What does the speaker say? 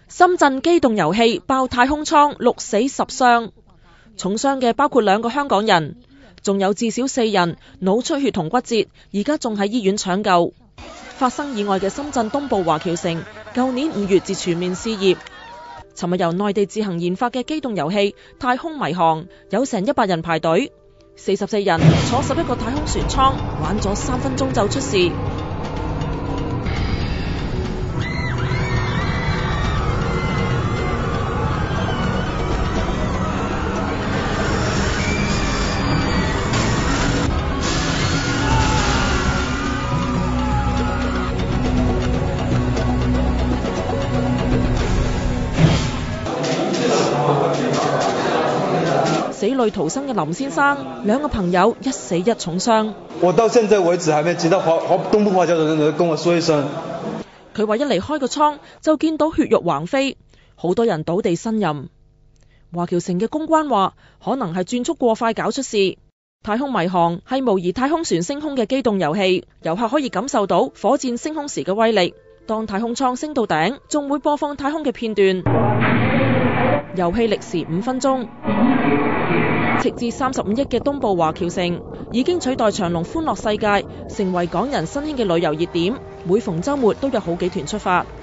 深圳機動遊戲爆太空艙，6死10傷，重傷嘅包括2個香港人，仲有至少4人腦出血同骨折，而家仲喺醫院搶救。發生意外嘅深圳東部華僑城，舊年5月至全面試業。尋日由內地自行研發嘅機動遊戲太空迷航，有成100人排隊，44人坐11個太空船艙，玩咗3分鐘就出事。死裏逃生嘅林先生，2個朋友1死1重傷。 我到現在為止還沒接到東部華僑的人跟我說一聲。 佢話一離開個艙就見到血肉橫飛，好多人倒地呻吟。華僑城嘅公關話，可能係轉速過快搞出事。太空迷航係模擬太空船升空嘅機動遊戲，遊客可以感受到火箭升空時嘅威力。當太空艙升到頂，仲會播放太空嘅片段。遊戲歷時5分鐘。斥資35億嘅東部華僑城已經取代長隆歡樂世界，成為港人新興嘅旅遊熱點。每逢週末都有好幾團出發。